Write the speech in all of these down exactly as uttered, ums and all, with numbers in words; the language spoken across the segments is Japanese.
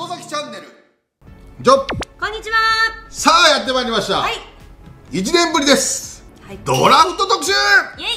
外崎チャンネル。じゃこんにちは。 さあやってまいりました。はい。いちねんぶりです。はい。ドラフト特集。イエイ。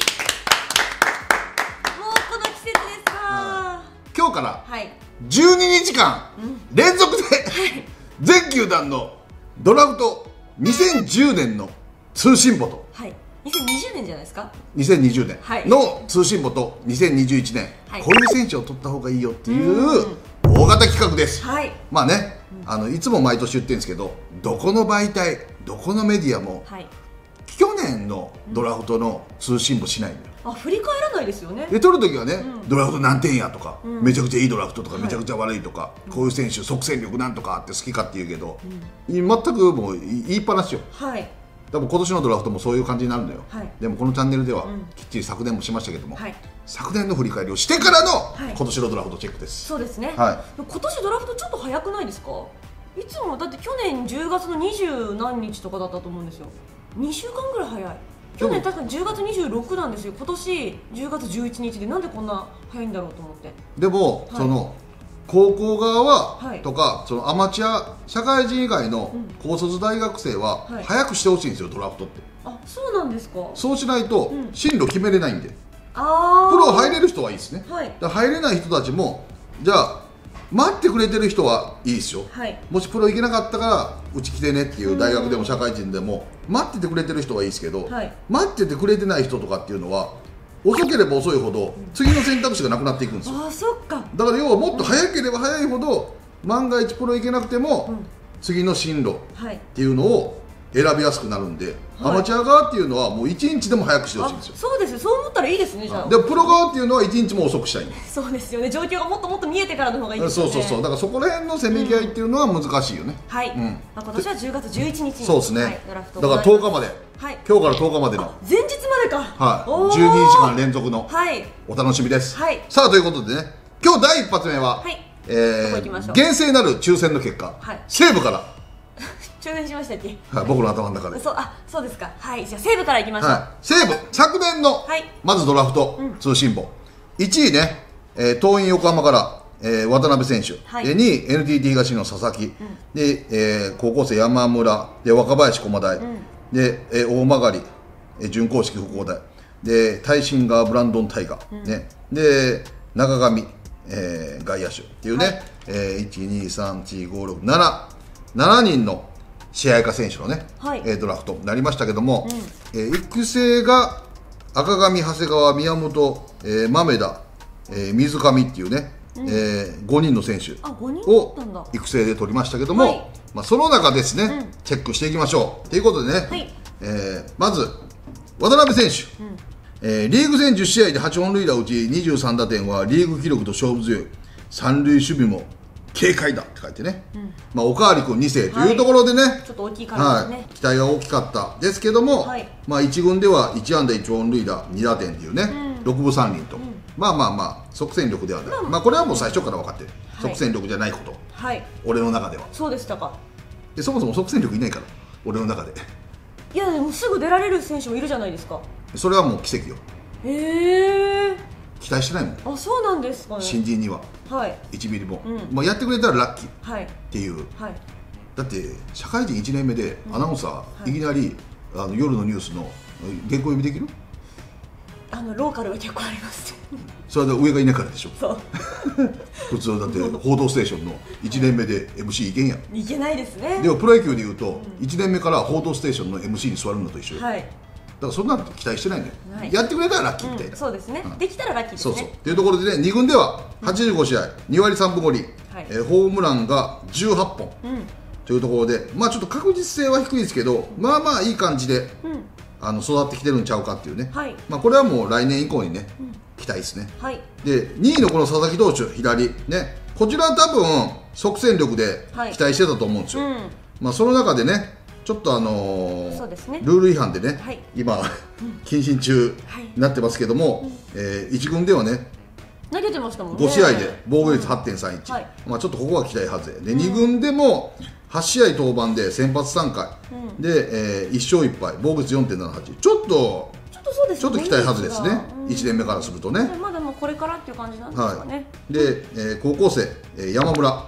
もうこの季節ですか。 今日からじゅうににちかん連続で全球団のドラフトにせんじゅうねんの通信簿と。 はい。にせんにじゅうねんじゃないですか。 にせんにじゅうねんの通信簿とにせんにじゅういちねん、はい、こういう選手を取った方がいいよっていう大型企画です。はい、まあね、あのいつも毎年言ってるんですけど、どこの媒体どこのメディアも、はい、去年のドラフトの通信簿しないんだよ。 あ、振り返らないですよね。 で取るときはね、うん、ドラフト何点やとか、うん、めちゃくちゃいいドラフトとか、めちゃくちゃ悪いとか、はい、こういう選手即戦力なんとかって好きかって言うけど、うん、全くもう言いっぱなしよ。はい、多分今年のドラフトもそういう感じになるんだよ。はい、でもこのチャンネルでは、うん、きっちり昨年もしましたけども、はい、昨年の振り返りをしてからの、はい、今年のドラフトチェックです。 そうですね、はい、今年ドラフトちょっと早くないですか。いつもだって去年じゅうがつのにじゅうなんにちとかだったと思うんですよ。にしゅうかんぐらい早い。去年確かにじゅうがつにじゅうろくなんですよ。今年じゅうがつじゅういちにちで、なんでこんな早いんだろうと思って。 でも、はい、その高校側は、はい、とかそのアマチュア社会人以外の高卒大学生は、はい、早くしてほしいんですよ、ドラフトって。 あ、そうなんですか。 そうしないと、うん、進路決めれないんで。あ、プロ入れる人はいいですね、はい、だ入れない人たちもじゃあ待ってくれてる人はいいですよ、はい、もしプロ行けなかったからうち来てねっていう大学でも社会人でも待っててくれてる人はいいですけど、はい、待っててくれてない人とかっていうのは遅ければ遅いほど次の選択肢がなくなっていくんですよ。あ、そっか。だから要はもっと早ければ早いほど万が一プロ行けなくても、うん、次の進路っていうのを選びやすくなるんで、はい、アマチュア側っていうのはもういちにちでも早くしてほしいんですよ。 そうですよ。そう思ったらいいですね。じゃあでもプロ側っていうのはいちにちも遅くしたいんです。 そうですよね。状況がもっともっと見えてからの方がいいですよね。 そうそうそう。だからそこら辺のせめぎ合いっていうのは難しいよね。 うん、はい、うん、まあ今年はじゅうがつじゅういちにちに、 そうですね、はい、 ドラフトだからとおかまで、はい、今日からとおかまでの前日までか、 はい、じゅうににちかん連続のお楽しみです、はい、さあということでね、今日だいいっぱつめは、はい、えー、厳正なる抽選の結果、はい、西武から抽選しましたっけ。 はい、僕の頭の中で。 そう、あ、そうですか。はい、じゃあ西武からいきましょう。はい、 西武昨年の、はい、まずドラフト、うん、通信簿いちいね、えー、桐蔭横浜から、えー、渡辺選手、はい、でにい エヌティーティー 東の佐々木、うん、で、えー、高校生山村で若林駒大、うん、で、えー、大曲、えー、準硬式復興大でタイシンガーブランドンタイガー、うん、ね、で中上、えー、外野手っていうね、はい、えー、いちにさんしごろくなな ななにんの試合家選手のね、はい、ドラフトになりましたけども、うん、えー、育成が赤上、長谷川、宮本、えー、豆田、えー、水上っていうね、うん、えー、ごにんの選手を育成で取りましたけども、はい、まあ、その中ですね、うん、チェックしていきましょうということでね、はい、えー、まず渡辺選手、うん、えー、リーグ戦じゅっしあいではちほんるいだうちにじゅうさんだてんはリーグ記録と勝負強い、三塁守備も警戒だって書いてね、うん、まあ、おかわり君にせいというところでね、はい、ちょっと大きいからですね、はい、期待が大きかったですけども、はい、まあいち軍ではいちあんだいちほんるいだにだてんっていうね、うん、ろくぶさんりんと、うん、まあまあまあ即戦力ではない、まあ、まあこれはもう最初から分かってる、はい、即戦力じゃないこと、はい、俺の中では。そうでしたか。でそもそも即戦力いないから俺の中で。 いやでもすぐ出られる選手もいるじゃないですか。 それはもう奇跡よ。へえ。期待してないもん。あ、そうなんですかね。新人には、はい、いちミリも、うん、まあやってくれたらラッキーっていう、はい、だって社会人いちねんめでアナウンサー、うん、いきなりあの夜のニュースの原稿読みできる？ あのローカルが結構ありますそれで上がいないからでしょ。そう普通だって「報道ステーション」のいちねんめで エムシー いけんやん。いけないですね。でもプロ野球でいうと、うん、いちねんめから「報道ステーション」の エムシー に座るのと一緒よ、はい、だからそんなの期待してないんだよ、はい、やってくれたらラッキーみたいな、うん、そうですね、うん、できたらラッキーですね。そうそうっていうところでね、に軍でははちじゅうごしあい、にわりさんぶごり、はい、えー、ホームランがじゅうはっぽん、うん、というところで、まあちょっと確実性は低いですけど、まあまあいい感じで、うん、あの育ってきてるんちゃうかっていうね、はい、まあこれはもう来年以降にね、うん、期待ですね、はい、でにいのこの佐々木投手左ね、こちらは多分即戦力で期待してたと思うんですよ、はい、うん、まあその中でねちょっとあのーね、ルール違反でね、はい、今、うん、謹慎中になってますけども、はい、えー、いち軍ではね投げてましたもんね、 ごしあいで防御率 はってんさんいち、はい、まあちょっとここは期待外れで、うん、に軍でもはちしあい登板で先発さんかい、うん、で、えー、いっしょういっぱい防御率 よんてんななはち、ちょっとちょっとそうですね、ちょっと期待外れですね、うん、いちねんめからするとね。 まだもうこれからっていう感じなんですかね、はい、 で、えー、高校生、えー、山村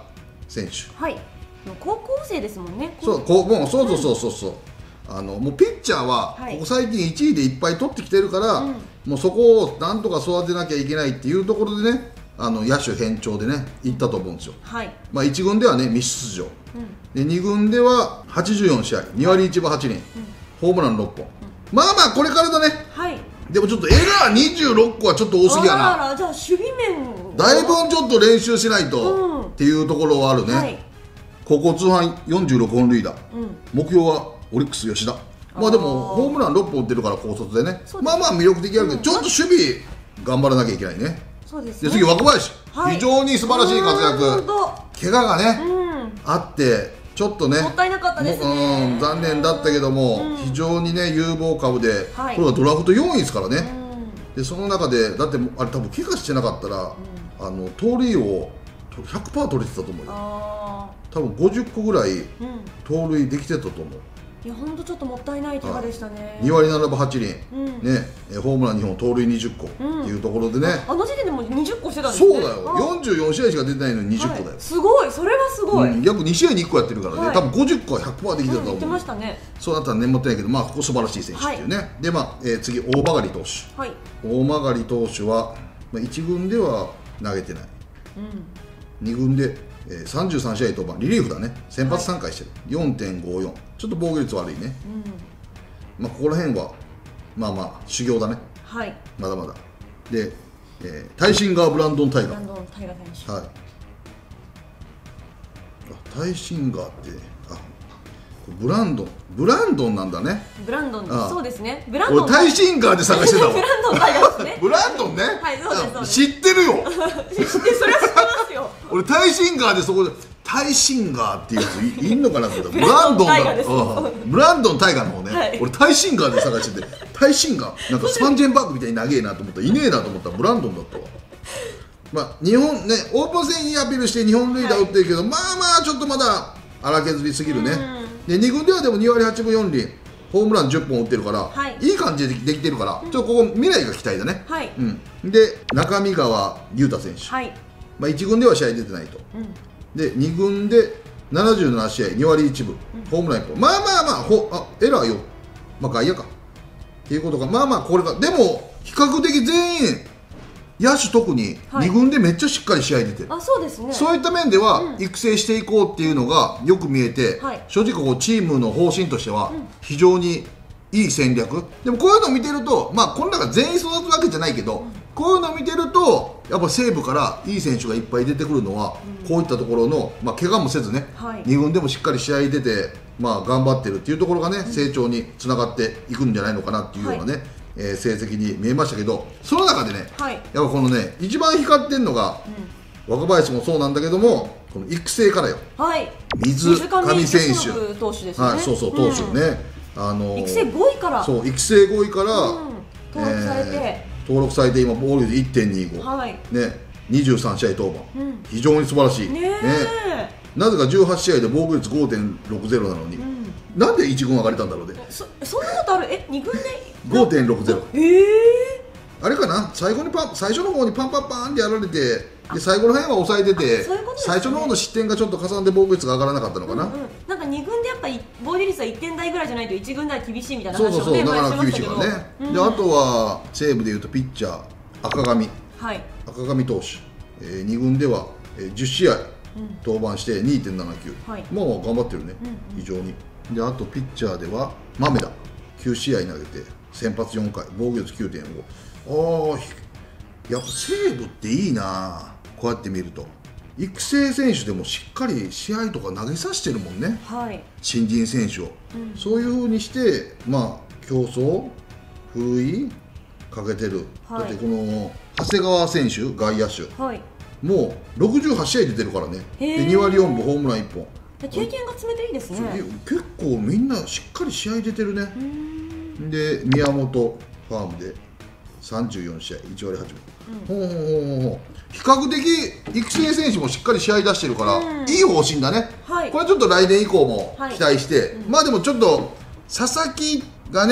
選手、 はい、高校生ですもんね。 そうこうもうそうそうそうそうそう、うん、あのもうピッチャーはここ最近いちいでいっぱい取ってきてるから、はい、もうそこをなんとか育てなきゃいけないっていうところでね、あの野手偏重でねいったと思うんですよ、はい、まあ、いち軍ではね未出場、うん、でに軍でははちじゅうよん試合に割いちぶはち厘、うん、ホームランろっぽん、うん、まあまあこれからだね、はい、でもちょっとエラーにじゅうろっこはちょっと多すぎやな。 あらら、じゃあ守備面だいぶちょっと練習しないと、うん、っていうところはあるね、はい、高校通算よんじゅうろくほん塁打、うん、目標はオリックス吉田、まあでもホームランろっぽん打ってるから高卒でね、まあまあ魅力的あるけど、うん、ちょっと守備頑張らなきゃいけないね。そうですね。で次若林、はい、非常に素晴らしい活躍、怪我がね、うん、あってちょっとねもったいなかったですね、 うん、残念だったけども、うん、非常にね有望株で、はい、これはドラフトよんいですからね、うん、でその中でだってあれ多分怪我してなかったら、うん、あの盗塁を ひゃくパーセント 取れてたと思うよ。多分ごじゅっこぐらい盗塁できてたと思う。 いや本当ちょっともったいない怪我でしたね。 に割ななぶはち厘、うん、ね、ホームランにほん盗塁にじゅっこっていうところでね、 うん、あの時点でもにじゅっこしてたんですね。 そうだよ、よんじゅうよん試合しか出てないのににじゅっこだよ、はい、 すごい、それはすごい、 うん、約に試合にいっこやってるからね、はい、多分ごじゅっこは ひゃくパーセント できてたと思う、うん、 言ってましたね。 そうなったらねもったいないけど、まあここ素晴らしい選手っていうね、はい、でまあ、えー、次大曲投手、はい、大曲投手は、まあ、いち軍では投げてない、うん、に軍でえー、さんじゅうさん試合登板、リリーフだね、先発さんかいしてる、はい、よんてんごよん、ちょっと防御率悪いね、うん、まあここら辺はまあまあ修行だね、はい、まだまだで、えー、タイシンガー・ブランドン・タイガー、 ブランドン・タイガー選手、はい、 あタイシンガーってあブランドンブランドンなんだね。 ブランドン、そうですね。ブランドン俺タイシンガーで探してたわ。 ブランドンタイガーですね。 ブランドンね。 はい、そうですそうです。 知ってるよ。 知って、それは知ってますよ。 俺タイシンガーでそこでタイシンガーっていうやつ い, いんのかなってブランドンだ。ブランドンタイガーの方ね、はい、俺タイシンガーで探してて、タイシンガーなんかスパンジェンバーグみたいに長えなと思ったらいねえなと思ったらブランドンだったわ。まあ日本ねオープン戦にアピールして日本塁打打ってるけど、はい、まあまあちょっとまだ荒削りすぎるね。でに軍ではでもに割はちぶよん厘、ホームランじゅっぽん打ってるから、はい、いい感じでできてるから、うん、ちょっとここ未来が期待だね、はい、うん、で中見川優太選手、はい、まあ、いち軍では試合出てないと、うん、でに軍でななじゅうなな試合に割いちぶ、うん、ホームランいっぽん、まあまあまあほあエラーよ、まあ外野かっていうことが、まあまあこれか、でも比較的全員野手特にに軍でめっちゃしっかり試合出てる、 はい、あそうですね、 そういった面では育成していこうっていうのがよく見えて、うん、正直こうチームの方針としては非常にいい戦略、でもこういうのを見てると、まあこの中全員育つわけじゃないけど、うん、こういうのを見てるとやっぱ西武からいい選手がいっぱい出てくるのは、うん、こういったところの、まあ、怪我もせずね、はい、に軍でもしっかり試合出て、まあ、頑張ってるっていうところがね、うん、成長につながっていくんじゃないのかなっていうようなね、はい、えー、成績に見えましたけど、その中でね、はい、やっぱこのね一番光ってるのが、うん、若林もそうなんだけども、この育成からよ、はい、水上選手、 投手ですね、 はい、そうそう投手ね、うん、あのー、 育成ごいから、 そう育成ごいから、うん、 登録されて、えー、 登録されて今ボールで いってんにご、はい、ね、にじゅうさん試合登板、うん、非常に素晴らしいね、ね、なぜかじゅうはち試合で防御率 ごてんろくゼロ なのに、うん、なんでいち軍上がれたんだろうね。 そ, そんなことある？えに軍でごてんろくゼロ、 えー、 あれかな、最後にパン最初の方にパンパンパンってやられて、で最後の辺は抑えてて、ね、最初の方の失点がちょっとかさんで防御率が上がらなかったのかな、うんうん、なんかに軍でやっぱり防御率はいってん台ぐらいじゃないといち軍では厳しいみたいな話を、ね、そうそうそう、だから厳しいからね、うん、であとは西武でいうとピッチャー赤上、はい、赤上投手、えー、に軍では、えー、じゅう試合登板して にてんななきゅう、はい、まあ頑張ってるね、うんうん、非常に。であとピッチャーでは豆田きゅう試合投げて先発よんかい防御率 きゅうてんご、ああやっぱ西武っていいな、こうやって見ると育成選手でもしっかり試合とか投げさせてるもんね、はい、新人選手を、うん、そういうふうにしてまあ競争封印かけてる、はい、だってこの長谷川選手外野手、はい、もうろくじゅうはち試合出てるからね、でに割よんぶホームランいっぽん、 経験が積めていいですね。 結構みんなしっかり試合出てるね。で宮本ファームでさんじゅうよん試合いち割はちぶ、うん、ほうほうほうほう、比較的育成選手もしっかり試合出してるから、うん、いい方針だね、はい、これちょっと来年以降も期待して、はい、うん、まあでもちょっと佐々木がね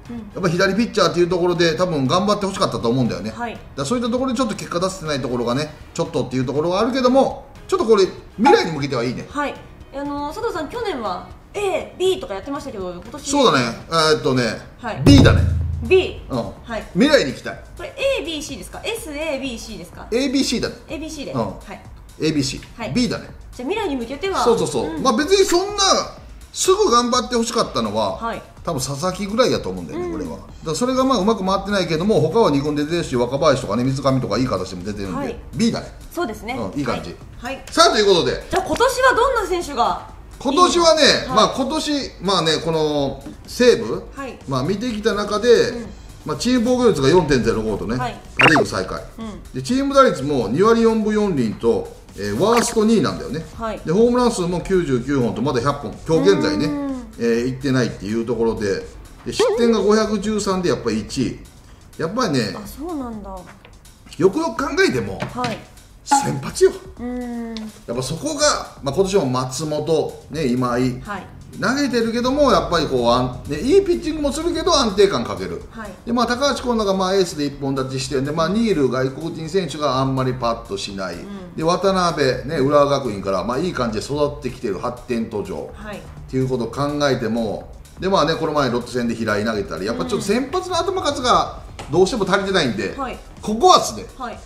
やっぱ左ピッチャーっていうところで多分頑張ってほしかったと思うんだよね、 はい、 だからそういったところでちょっと結果出せてないところがねちょっとっていうところはあるけども、ちょっとこれ未来に向けてはいいね。 はい、あの佐藤さん去年は エー、ビー とかやってましたけど、今年そうだね、えー、っとね、はい、 ビーだね。 ビー、 うん、 はい、 未来に行きたい。 これ エービーシー ですか？ エスエービーシー ですか？ エービーシー だね。 エービーシー で、 うん、 はい、 エービーシー、はい、ビー だね。 じゃあ未来に向けてはそうそうそう、うん、まあ別にそんなすぐ頑張ってほしかったのは、はい、多分佐々木ぐらいやと思うんだよね、うん、これは。だからそれがまあうまく回ってないけども、他はに軍で出てるし、若林とかね、水上とかいい形でも出てるんで、はい、ビー だね。 そうですね、 うん、いい感じ、 はい、はい、 さあということで、 じゃあ今年はどんな選手が今年はね、はい、まあ今年まあね、この西武、はい、まあ見てきた中で、うん、まあチーム防御率が よんてんゼロご とね、はい、パ・リーグ最下位、うん、でチーム打率もにわりよんぶよんりんと、えー、ワーストにいなんだよね、はい、でホームラン数もきゅうじゅうきゅうほんとまだひゃっぽん、今日現在ね、えー、いってないっていうところで、で失点がごひゃくじゅうさんでやっぱりいちい、やっぱりね、 あ、そうなんだ、 よくよく考えても、はい、先発よ。うーん、 やっぱそこが、まあ、今年も松本、ね、今井、 はい、 投げてるけどもやっぱりこうあん、ね、いいピッチングもするけど安定感かける、はい、でまあ、高橋光成がまあエースで一本立ちしてで、まあ、ニール外国人選手があんまりパッとしない、うん、で渡辺、ね、浦和学院から、まあ、いい感じで育ってきてる発展途上、はい、っていうことを考えてもで、まあね、この前ロッテ戦で平井投げたりやっぱちょっと先発の頭数がどうしても足りてないんで、はい、ここはですね、はい、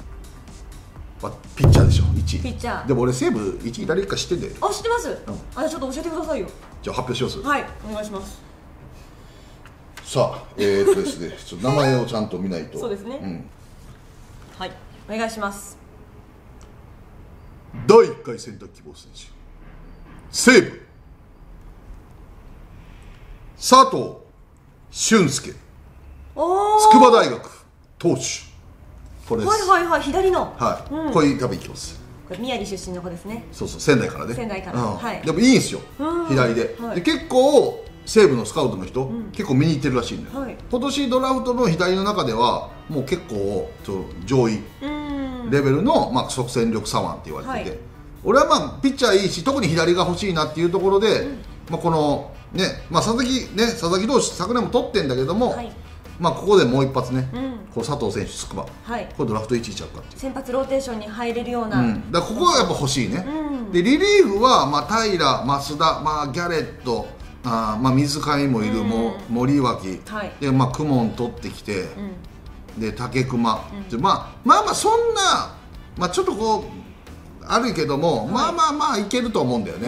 ピッチャーでしょ、いちい。 ピッチャーでも俺西武いちい誰か知ってんだよ。 あ、知ってます、うん、あ、ちょっと教えてくださいよ。 じゃあ発表します。 はい、お願いします。 さあ、えー、っとですねちょっと名前をちゃんと見ないと。 そうですね、うん、はい、お願いします。 だいいっかい選択希望選手、西武佐藤俊介、筑波大学投手、これです。 はいはいはい、左の、 はい、うん、これ多分いきます。 これ宮城出身の子ですね。 そうそう、仙台からね。 仙台から、うん、はい。 でもいいんですよ、左で、はい、で結構西武のスカウトの人、うん、結構見に行ってるらしいんだよ、はい、今年ドラフトの左の中ではもう結構ちょ上位レベルの、まあ、即戦力左腕って言われてて、はい、俺はまあピッチャーいいし特に左が欲しいなっていうところで、うん、まあ、このね、まあ、佐々木ね、佐々木投手昨年も取ってんだけども、はい、まあここでもう一発ね、うん、この佐藤選手、筑波、はい、これドラフトいちいちゃうかっていう先発ローテーションに入れるような、 うん、だからここはやっぱ欲しいね、うん、でリリーフは、まあ、平、増田、まあ、ギャレット、あ、まあ、水上もいる、うん、も森脇、はい、で、まあ、公文取ってきて、うん、で武隈、うん、まあ、まあまあそんな、まあ、ちょっとこうあるけども、はい、まあまあまあいけると思うんだよね、うん、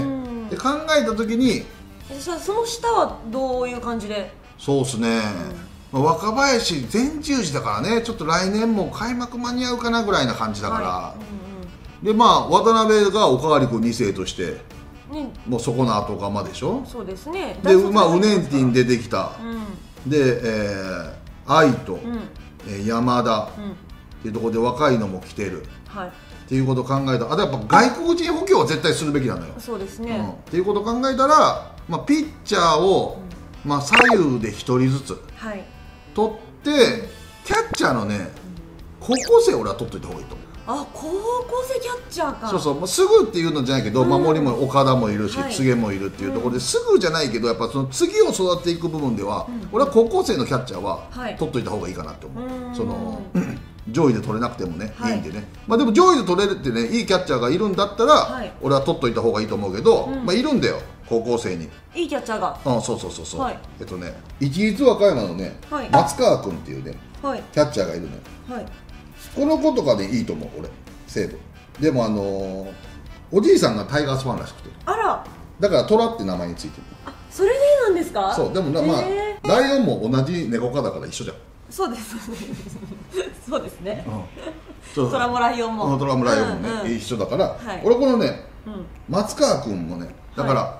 で考えた時にその下はどういう感じで？ そうですね、うん、まあ、若林全十字だからね、ちょっと来年も開幕間に合うかなぐらいな感じだから、はい、うんうん、でまあ渡辺がおかわり君に世として、ね、もうそこの後釜でしょ。 そうですね。 でまあウネンティン出てきた、うん、で、えー、愛と、うん、えー、山田、うん、っていうところで若いのも来てる、はい、っていうことを考えたら、あとやっぱ外国人補強は絶対するべきなのよ。 そうですね、うん、 っていうことを考えたら、まあ、ピッチャーを、うん、まあ、左右でひとりずつ、はい、取ってキャッチャーのね、高校生俺は取っといた方がいいと思う。 あ、高校生キャッチャーか。 そうそう、まあ、すぐっていうのじゃないけど、うん、守りも岡田もいるし、はい、柘植もいるっていうところで、うん、すぐじゃないけどやっぱその次を育てていく部分では、うん、俺は高校生のキャッチャーは取っといた方がいいかなって思う、はい、その上位で取れなくてもね、はい、いいんでね、まあ、でも上位で取れるってね、いいキャッチャーがいるんだったら、はい、俺は取っといた方がいいと思うけど、うん、まあ、いるんだよ高校生にいいキャッチャーが。 うん、そうそうそうそう、はい、えっとね市立和歌山のね、はい、松川君っていうね、はい、キャッチャーがいるのよ、はい、この子とかでいいと思う俺西武でもあのー、おじいさんがタイガースファンらしくて、あら、だからトラって名前についてる。 あ、それでなんですか。 そう、でもな、まあライオンも同じ猫科だから一緒じゃん。 そうですそうですね、うん、トラもライオンもトラもライオンもね、うんうん、一緒だから、はい、俺このね、うん、松川君もね、だから、はい、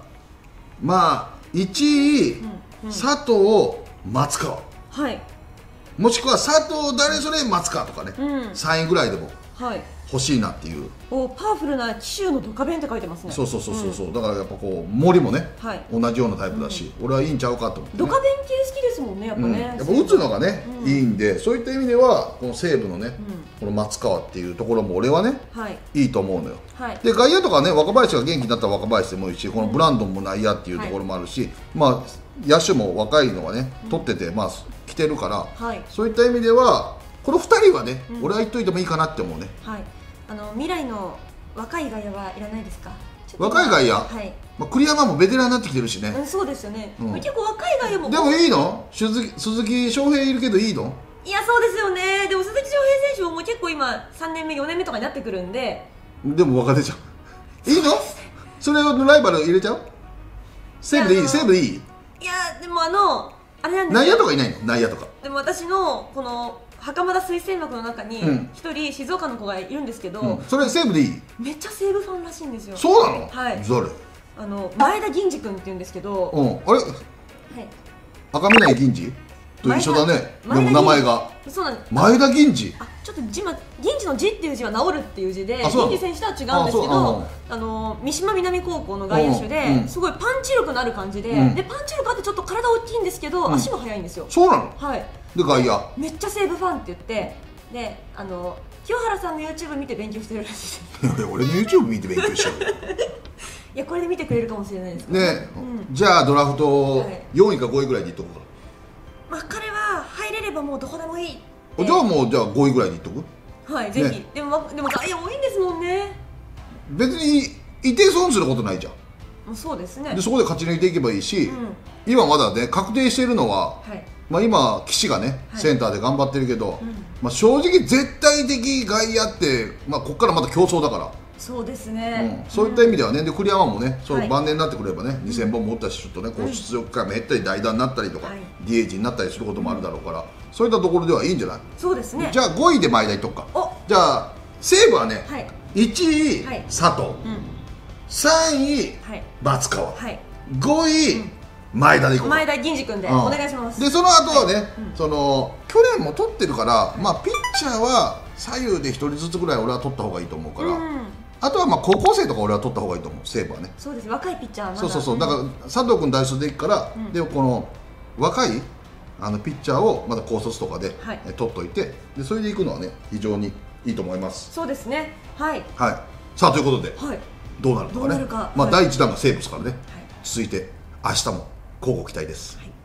まあいちい、うんうん、佐藤松川、はい、もしくは佐藤誰それ松川とかね、うん、さんいぐらいでも、はい、 欲しいなっていう。 おパワフルな紀州のドカベンって書いてますね。 そうそうそうそうそう、うん、だからやっぱこう森もね、はい、同じようなタイプだし、うん、俺はいいんちゃうかと思って、ね、 ドカベン系好きですもんねやっぱね、うん、やっぱ打つのがね、うん、いいんで、そういった意味ではこの西武のね、うん、この松川っていうところも俺はね、はい、いいと思うのよ、はい、で外野とかね、若林が元気になったら若林でもいいし、このブランドンも内野っていうところもあるし、はい、まあ野手も若いのがね取ってて、まあ来てるから、はい、そういった意味ではこのふたりはね、うん、俺は言っといてもいいかなって思うね。 はい、あの未来の若い外野はいらないですか？ 若い外野、はい、まあ、栗山もベテランになってきてるしね、 うん、そうですよね、うん、結構若い外野もでもいいの？鈴木、鈴木翔平いるけどいいの？ いやそうですよね。でも鈴木翔平選手も結構今さんねんめよねんめとかになってくるんで、 でも若手じゃん。いいの？それをライバル入れちゃう？西武でいい？西武でいい？ いやでもあのあれなんですよ、 内野とかいないの？内野とかでも私のこの袴田推薦枠の中に一人静岡の子がいるんですけど、 うん、それ西武でいい？ めっちゃ西武ファンらしいんですよ。 そうなの？ はい。 誰？ あの前田銀次君っていうんですけど、 うん、あれ、はい、赤嶺銀次と一緒だね。でも名前がそうなんです。 前田銀次、 あ、ちょっと字ま銀次の字っていう字は治るっていう字で、銀次選手とは違うんですけど、あの三島南高校の外野手ですごいパンチ力のある感じで、でパンチ力あってちょっと体大きいんですけど足も速いんですよ。 そうなの？はい。で外野めっちゃ西武ファンって言って、であの清原さんの YouTube 見て勉強してるらしいです。いや俺の YouTube 見て勉強しちゃういやこれで見てくれるかもしれないですね。じゃあドラフトよんいかごいぐらいでいっとくか。 まあ彼は入れればもうどこでもいい。 じゃあもうじゃあごいぐらいでいっとく。 はい、ぜひ。でもでも外野多いんですもんね。 別にいて損することないじゃん。 そうですね。 でそこで勝ち抜いていけばいいし、今まだね確定しているのは、まあ今岸がねセンターで頑張ってるけど、まあ正直絶対的外野ってまあここからまた競争だから。 そうですね、 うん、そういった意味ではね、で栗山もね、そう晩年になってくればね、にせんぼんも打ったし、ちょっとね、こう出場機会も減ったり、代打になったりとか、ディーエイチ になったりすることもあるだろうから、そういったところではいいんじゃない？ そうですね。 じゃあごいで前田いっとくか。じゃあ西武はね、はい、いちい、はい、佐藤、うん、さんい、はい、松川、はい、ごい、うん、前田でいこう。 前田銀次君で、うん、お願いします。 でその後はね、はい、うん、その去年も取ってるから、まあピッチャーは左右でひとりずつぐらい俺は取った方がいいと思うから。うん、あとはまあ高校生とか俺は取った方がいいと思う、西武はね。 そうです、若いピッチャーはまだ。 そうそうそう、だから佐藤君大卒でいくから、うん、でこの若いあのピッチャーをまだ高卒とかで、はい、取っといて、でそれでいくのはね非常にいいと思います。 そうですね、はい、 はい、さあということで、はい、どうなるのかね、まあ、はい、だいいちだんが西武ですからね、はい、続いて明日も乞うご期待です。はい。